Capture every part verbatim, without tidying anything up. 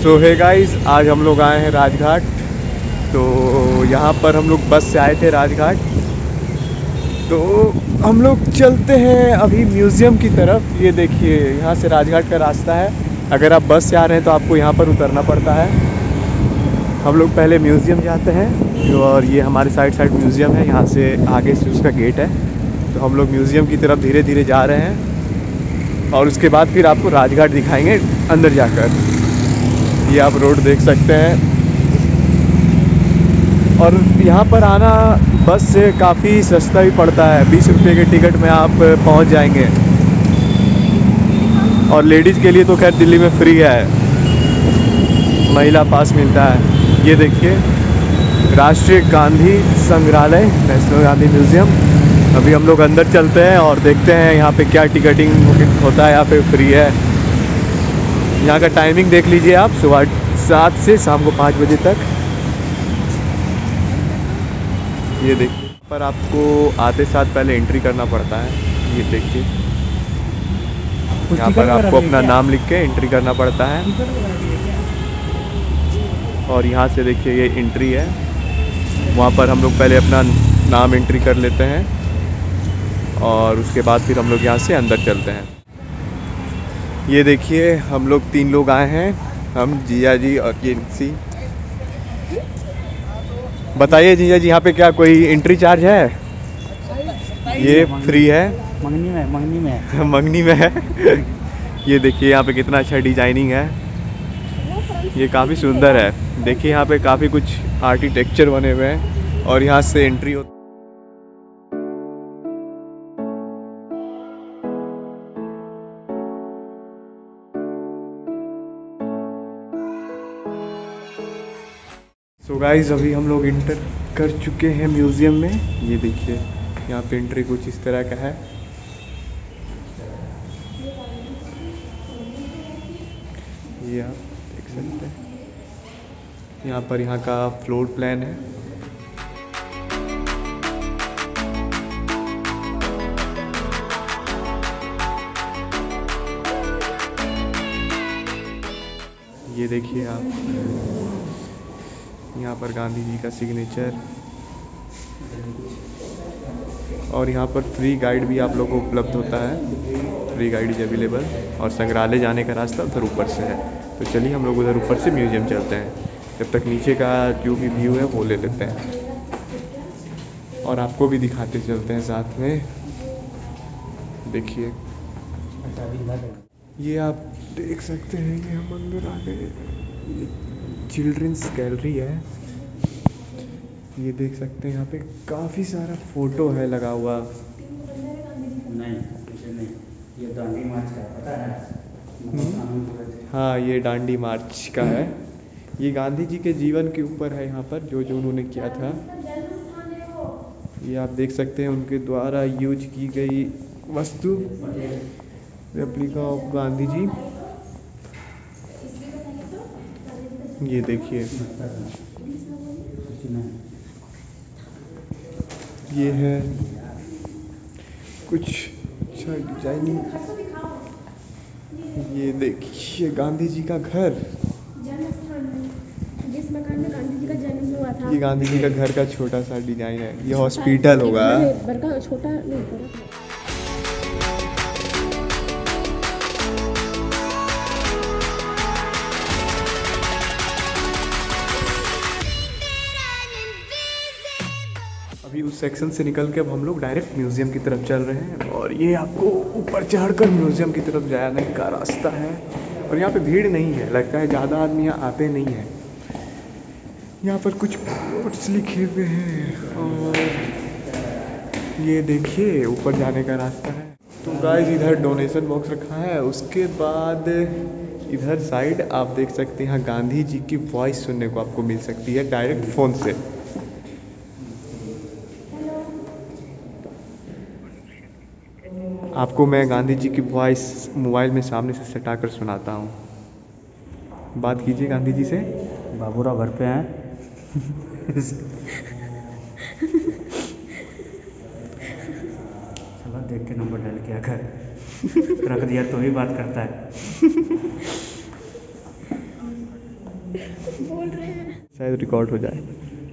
सो है गाइस, आज हम लोग आए हैं राजघाट। तो यहाँ पर हम लोग बस से आए थे राजघाट। तो हम लोग चलते हैं अभी म्यूज़ियम की तरफ। ये देखिए, यहाँ से राजघाट का रास्ता है। अगर आप बस से आ रहे हैं तो आपको यहाँ पर उतरना पड़ता है। हम लोग पहले म्यूज़ियम जाते हैं और ये हमारे साइड साइड म्यूज़ियम है। यहाँ से आगे से उसका गेट है। तो हम लोग म्यूज़ियम की तरफ धीरे धीरे जा रहे हैं और उसके बाद फिर आपको राजघाट दिखाएंगे अंदर जाकर। ये आप रोड देख सकते हैं। और यहाँ पर आना बस से काफ़ी सस्ता भी पड़ता है। बीस रुपये के टिकट में आप पहुँच जाएंगे। और लेडीज़ के लिए तो खैर दिल्ली में फ्री है, महिला पास मिलता है। ये देखिए, राष्ट्रीय गांधी संग्रहालय, नेशनल गांधी म्यूज़ियम। अभी हम लोग अंदर चलते हैं और देखते हैं यहाँ पे क्या टिकटिंग होता है, यहाँ पे फ्री है। यहाँ का टाइमिंग देख लीजिए आप, सुबह सात से शाम को पाँच बजे तक। ये देखिए, पर आपको आते साथ पहले एंट्री करना पड़ता है। ये देखिए, यहाँ पर आपको अपना नाम लिख के एंट्री करना पड़ता है। और यहाँ से देखिए, ये एंट्री है। वहाँ पर हम लोग पहले अपना नाम एंट्री कर लेते हैं और उसके बाद फिर हम लोग यहाँ से अंदर चलते हैं। ये देखिए, हम लोग तीन लोग आए हैं, हम जिया जी और ये सी। बताइए जिया जी, यहाँ पे क्या कोई एंट्री चार्ज है? ये फ्री है। मंगनी में मंगनी में मंगनी में है। ये देखिए, यहाँ पे कितना अच्छा डिजाइनिंग है। ये काफ़ी सुंदर है। देखिए, यहाँ पे काफ़ी कुछ आर्किटेक्चर बने हुए हैं और यहाँ से एंट्री होती है। सो गाइस, अभी हम लोग इंटर कर चुके हैं म्यूज़ियम में। ये देखिए, यहाँ पे एंट्री कुछ इस तरह का है। ये आप देख सकते हैं। यहाँ पर यहाँ का फ्लोर प्लान है। ये देखिए आप, यहाँ पर गांधी जी का सिग्नेचर। और यहाँ पर फ्री गाइड भी आप लोगों को उपलब्ध होता है। Free guide is available. और संग्रहालय जाने का रास्ता उधर ऊपर से है। तो चलिए हम लोग उधर ऊपर से म्यूज़ियम चलते हैं। जब तक नीचे का जो भी व्यू है वो ले लेते हैं और आपको भी दिखाते चलते हैं साथ में। देखिए, ये आप देख सकते हैं कि हम अंदर आ गए। चिल्ड्रंस गैलरी है। ये देख सकते हैं, यहाँ पे काफ़ी सारा फोटो है लगा हुआ। नहीं, नहीं, ये दांडी मार्च का पता है? हाँ, ये दांडी मार्च का है। ये गांधी जी के जीवन के ऊपर है। यहाँ पर जो जो उन्होंने किया था, ये आप देख सकते हैं। उनके द्वारा यूज की गई वस्तु, रेप्लिका ऑफ गांधी जी। ये देखिए, ये है कुछ अच्छा डिजाइनिंग। ये देखिए, गांधी जी का घर, जिस मकान में गांधी जी का जन्म हुआ था। ये गांधी जी का घर का छोटा सा डिजाइन है। ये हॉस्पिटल होगा। बड़का छोटा नहीं, बड़ा। अभी उस सेक्शन से निकल के अब हम लोग डायरेक्ट म्यूज़ियम की तरफ चल रहे हैं। और ये आपको ऊपर चढ़कर म्यूज़ियम की तरफ जाने का रास्ता है। और यहाँ पे भीड़ नहीं है, लगता है ज़्यादा आदमी यहाँ आते नहीं हैं। यहाँ पर कुछ कोट्स लिखे हुए हैं और ये देखिए, ऊपर जाने का रास्ता है। तो गाइस, इधर डोनेशन बॉक्स रखा है। उसके बाद इधर साइड आप देख सकते हैं, यहाँ गांधी जी की वॉइस सुनने को आपको मिल सकती है डायरेक्ट फ़ोन से। आपको मैं गांधी जी की वॉइस मोबाइल में सामने से सटा कर सुनाता हूँ। बात कीजिए गांधी जी से। बाबूराव घर पे हैं। चलो देख के नंबर डाल के आकर रख दिया तो ही बात करता है। बोल रहे हैं। शायद रिकॉर्ड हो जाए।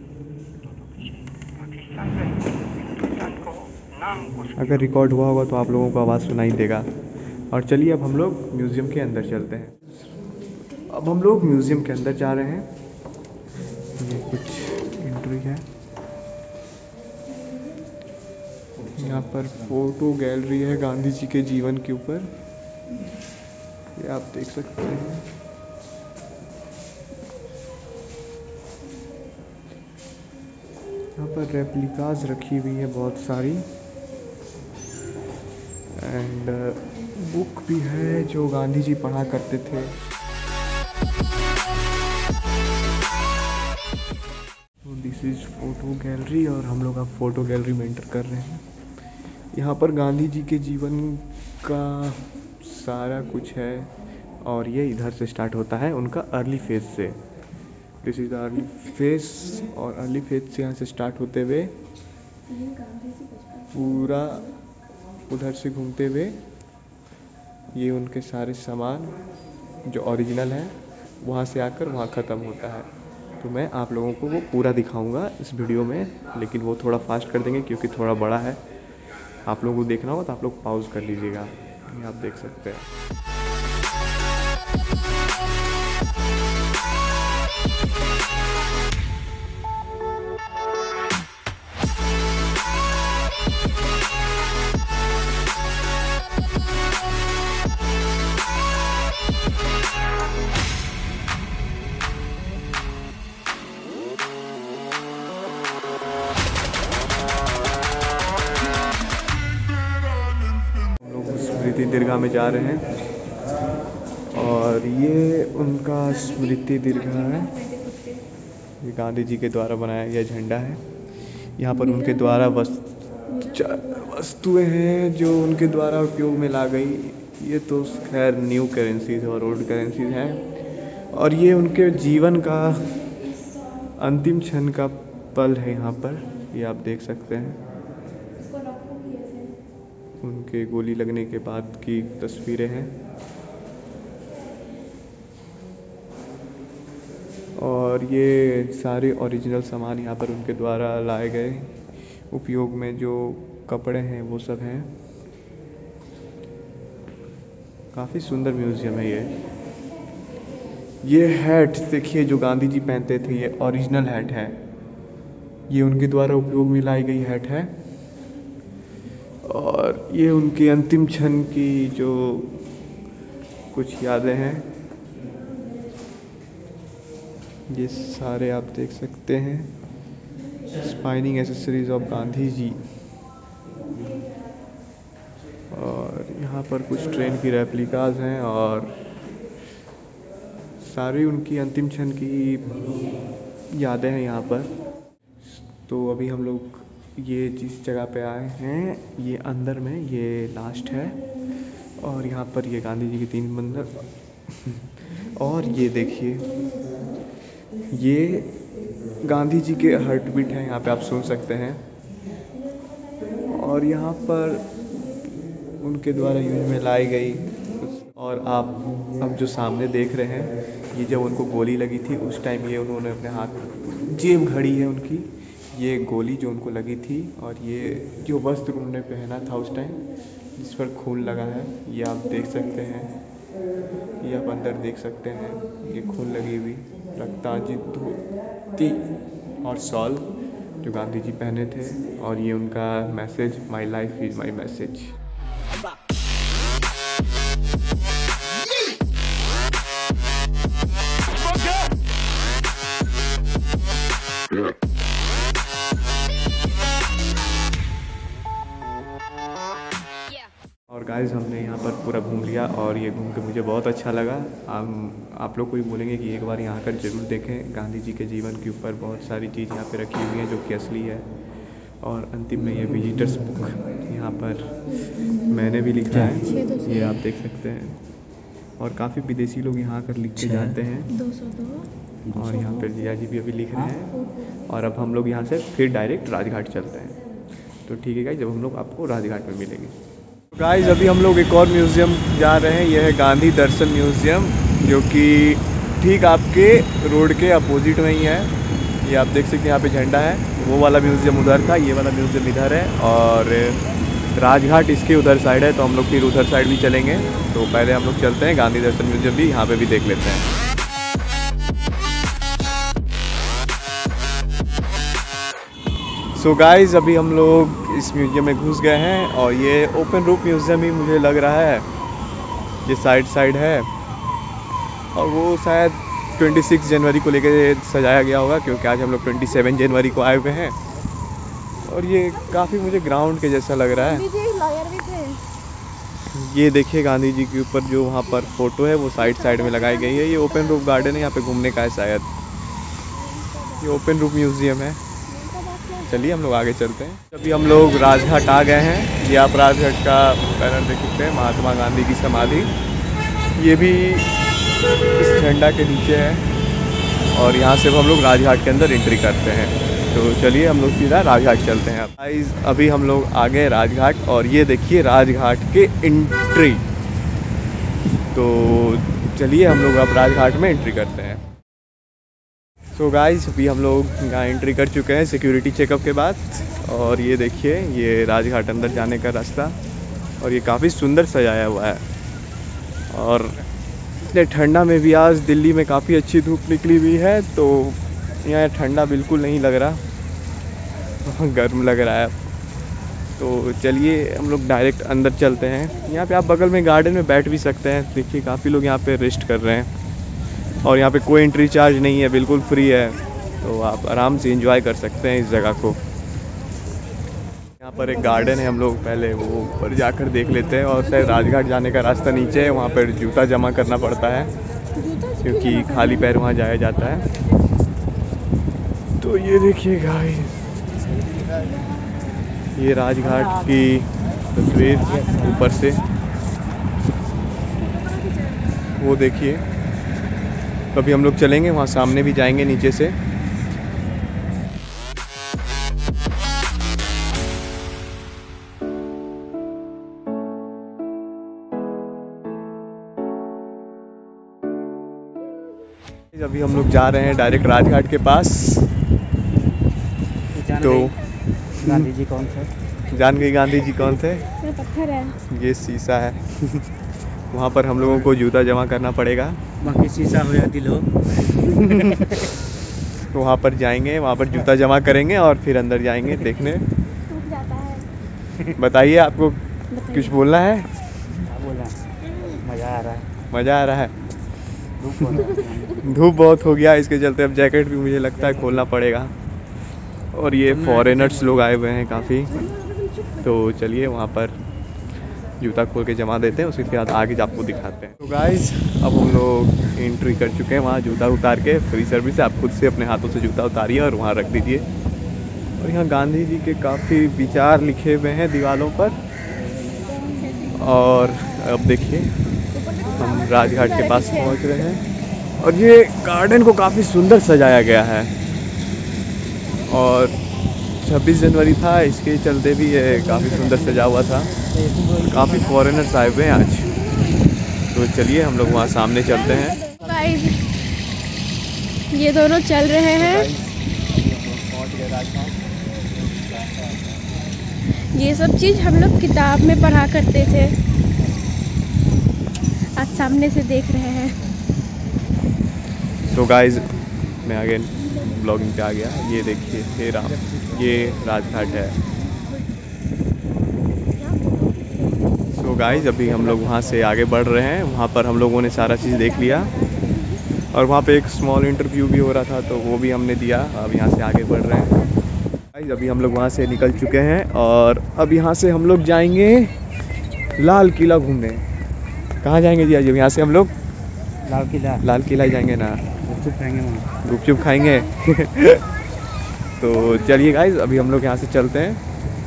अगर रिकॉर्ड हुआ होगा तो आप लोगों को आवाज़ सुनाई देगा। और चलिए अब हम लोग म्यूज़ियम के अंदर चलते हैं। अब हम लोग म्यूज़ियम के अंदर जा रहे हैं। ये कुछ एंट्री है। यहाँ पर फोटो गैलरी है गांधी जी के जीवन के ऊपर, ये आप देख सकते हैं। यहाँ पर रेप्लिकास रखी हुई है बहुत सारी, एंड बुक भी है जो गांधी जी पढ़ा करते थे। दिस इज फोटो गैलरी और हम लोग अब फोटो गैलरी में एंटर कर रहे हैं। यहाँ पर गांधी जी के जीवन का सारा कुछ है और ये इधर से स्टार्ट होता है उनका अर्ली फेज से। दिस इज अर्ली फेज और अर्ली फेज से यहाँ से स्टार्ट होते हुए पूरा उधर से घूमते हुए ये उनके सारे सामान जो ओरिजिनल है वहाँ से आकर वहाँ ख़त्म होता है। तो मैं आप लोगों को वो पूरा दिखाऊंगा इस वीडियो में, लेकिन वो थोड़ा फास्ट कर देंगे क्योंकि थोड़ा बड़ा है। आप लोगों को देखना हो तो आप लोग पॉज कर लीजिएगा। ये आप देख सकते हैं। स्मृति दीर्घा में जा रहे हैं और ये उनका स्मृति दीर्घा है। ये गांधी जी के द्वारा बनाया गया झंडा है। यहाँ पर उनके द्वारा वस्तुएं हैं जो उनके द्वारा उपयोग में ला गई। ये तो खैर न्यू करेंसीज और ओल्ड करेंसीज हैं और ये उनके जीवन का अंतिम क्षण का पल है। यहाँ पर ये आप देख सकते हैं उनके गोली लगने के बाद की तस्वीरें हैं। और ये सारे ओरिजिनल सामान यहाँ पर उनके द्वारा लाए गए उपयोग में जो कपड़े हैं वो सब हैं। काफ़ी सुंदर म्यूज़ियम है ये। ये हैट देखिए जो गांधी जी पहनते थे, ये ओरिजिनल हैट है। ये उनके द्वारा उपयोग में लाई गई हैट है और ये उनके अंतिम क्षण की जो कुछ यादें हैं ये सारे आप देख सकते हैं। Spinning accessories of Gandhi ji. और यहाँ पर कुछ ट्रेन की रेप्लिकाज हैं और सारी उनकी अंतिम क्षण की यादें हैं यहाँ पर। तो अभी हम लोग ये जिस जगह पे आए हैं ये अंदर में ये लास्ट है और यहाँ पर ये गांधी जी के तीन मंदिर और ये देखिए ये गांधी जी के हार्ट बीट है, यहाँ पे आप सुन सकते हैं। और यहाँ पर उनके द्वारा यूज में लाई गई। और आप अब जो सामने देख रहे हैं ये जब उनको गोली लगी थी उस टाइम ये उन्होंने अपने हाथ जेब घड़ी है उनकी, ये गोली जो उनको लगी थी और ये जो वस्त्र उन्होंने पहना था उस टाइम जिस पर खून लगा है ये आप देख सकते हैं। ये आप अंदर देख सकते हैं ये खून लगी हुई रक्तांजित धोती और शॉल जो गांधी जी पहने थे। और ये उनका message, my life is my message. और गाइस हमने यहाँ पर पूरा घूम लिया और ये घूम के मुझे बहुत अच्छा लगा। हम आप लोग को भी बोलेंगे कि एक बार यहाँ कर जरूर देखें। गांधी जी के जीवन के ऊपर बहुत सारी चीज़ यहाँ पे रखी हुई हैं जो कि असली है। और अंतिम में ये विजिटर्स बुक यहाँ पर मैंने भी लिखा है, ये आप देख सकते हैं। और काफ़ी विदेशी लोग यहाँ आकर लिख के जाते हैं और यहाँ पर जिया जी भी अभी लिख रहे हैं। और अब हम लोग यहाँ से फिर डायरेक्ट राजघाट चलते हैं। तो ठीक है गाइस, जब हम लोग आपको राजघाट में मिलेंगे। गाइस अभी हम लोग एक और म्यूज़ियम जा रहे हैं, यह है गांधी दर्शन म्यूज़ियम जो कि ठीक आपके रोड के अपोजिट में ही है। ये आप देख सकते हैं, यहाँ पे झंडा है। वो वाला म्यूज़ियम उधर था, ये वाला म्यूज़ियम इधर है, और राजघाट इसके उधर साइड है। तो हम लोग फिर उधर साइड भी चलेंगे। तो पहले हम लोग चलते हैं गांधी दर्शन म्यूज़ियम भी, यहाँ पे भी देख लेते हैं। सो so गाइस, अभी हम लोग इस म्यूज़ियम में घुस गए हैं, और ये ओपन रूप म्यूज़ियम ही मुझे लग रहा है। ये साइड साइड है, और वो शायद छब्बीस जनवरी को लेकर सजाया गया होगा, क्योंकि आज हम लोग सत्ताईस जनवरी को आए हुए हैं। और ये काफ़ी मुझे ग्राउंड के जैसा लग रहा है। भी थे। ये देखिए गांधी जी के ऊपर जो वहाँ पर फोटो है वो साइड साइड में लगाई गई है। ये ओपन रूप गार्डन है, यहाँ पे घूमने का है शायद। ये ओपन रूप म्यूज़ियम है। चलिए हम लोग आगे चलते हैं। अभी हम लोग राजघाट आ गए हैं। ये आप राजघाट का बैनर देख सकते हैं, महात्मा गांधी की समाधि। ये भी इस झंडा के नीचे है, और यहाँ से हम लोग राजघाट के अंदर एंट्री करते हैं। तो चलिए हम लोग सीधा राजघाट चलते हैं। गाइस, अभी हम लोग आ गए राजघाट, और ये देखिए राजघाट के एंट्री। तो चलिए हम लोग अब राजघाट में एंट्री करते हैं। सो गाइस, अभी हम लोग यहाँ एंट्री कर चुके हैं सिक्योरिटी चेकअप के बाद। और ये देखिए, ये राजघाट अंदर जाने का रास्ता, और ये काफ़ी सुंदर सजाया हुआ है। और इतने ठंडा में भी आज दिल्ली में काफ़ी अच्छी धूप निकली हुई है, तो यहाँ ठंडा बिल्कुल नहीं लग रहा, गर्म लग रहा है। तो चलिए हम लोग डायरेक्ट अंदर चलते हैं। यहाँ पे आप बगल में गार्डन में बैठ भी सकते हैं। देखिए काफ़ी लोग यहाँ पे रेस्ट कर रहे हैं, और यहाँ पे कोई एंट्री चार्ज नहीं है, बिल्कुल फ्री है। तो आप आराम से एंजॉय कर सकते हैं इस जगह को। यहाँ पर एक गार्डन है, हम लोग पहले वो ऊपर जाकर देख लेते हैं। और शायद राजघाट जाने का रास्ता नीचे है, वहाँ पर जूता जमा करना पड़ता है, क्योंकि खाली पैर वहाँ जाया जाता है। तो ये देखिए गाइस, ये राजघाट की तस्वीर ऊपर से, वो देखिए। कभी हम लोग चलेंगे वहाँ सामने भी जाएंगे नीचे से। अभी हम लोग जा रहे हैं डायरेक्ट राजघाट के पास। तो गांधी जी कौन थे? जान गई गांधी जी कौन थे? ये पत्थर है। ये शीशा है। वहाँ पर हम लोगों को जूता जमा करना पड़ेगा। बाकी शीशा हो या दिल हो। तो वहाँ पर जाएंगे, वहाँ पर जूता जमा करेंगे, और फिर अंदर जाएंगे देखने। टूट जाता है। बताइए, आपको कुछ बोलना है? क्या बोला? मज़ा आ रहा है। मज़ा आ रहा है। धूप हो रहा है। धूप बहुत हो गया, इसके चलते अब जैकेट भी मुझे लगता है खोलना पड़ेगा। और ये फॉरेनर्स लोग आए हुए हैं काफ़ी। तो चलिए वहाँ पर जूता खोल के जमा देते हैं, उसके बाद आगे आपको दिखाते हैं। तो गाइस, अब हम लोग एंट्री कर चुके हैं वहाँ। जूता उतार के फ्री सर्विस है, आप खुद से अपने हाथों से जूता उतारिए और वहाँ रख दीजिए। और यहाँ गांधी जी के काफ़ी विचार लिखे हुए हैं दीवारों पर। और अब देखिए हम राजघाट के पास पहुँच रहे हैं, और ये गार्डन को काफ़ी सुंदर सजाया गया है। और छब्बीस जनवरी था, इसके चलते भी ये काफ़ी सुंदर सजा हुआ था। काफ़ी फॉरेनर्स आए हुए हैं आज। तो चलिए हम लोग वहाँ सामने चलते हैं। गाइस, ये दोनों चल रहे हैं। ये सब चीज़ हम लोग किताब में पढ़ा करते थे, आज सामने से देख रहे हैं। तो गाइस, मैं आगे ब्लॉगिंग पे आ गया। ये देखिए, ये राम ये राजघाट है। सो गाइस, अभी हम लोग वहाँ से आगे बढ़ रहे हैं। वहाँ पर हम लोगों ने सारा चीज़ देख लिया, और वहाँ पे एक स्मॉल इंटरव्यू भी हो रहा था, तो वो भी हमने दिया। अब यहाँ से आगे बढ़ रहे हैं। गाइस, अभी हम लोग वहाँ से निकल चुके हैं, और अब यहाँ से हम लोग जाएंगे लाल किला घूमने। कहाँ जाएंगे जी आज? यहाँ से हम लोग लाल किला लाल किला ही जाएंगे ना। गुपचुप खाएंगे वहाँ। गुपचुप खाएंगे। तो चलिए गाइस, अभी हम लोग यहाँ से चलते हैं।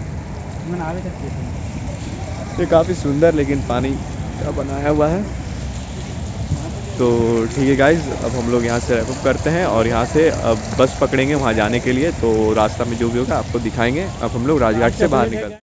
ये काफ़ी सुंदर लेकिन पानी का बनाया हुआ है। तो ठीक है गाइस, अब हम लोग यहाँ से रैप अप करते हैं, और यहाँ से अब बस पकड़ेंगे वहाँ जाने के लिए। तो रास्ता में जो भी होगा आपको दिखाएंगे। अब हम लोग राजघाट से बाहर निकलते हैं।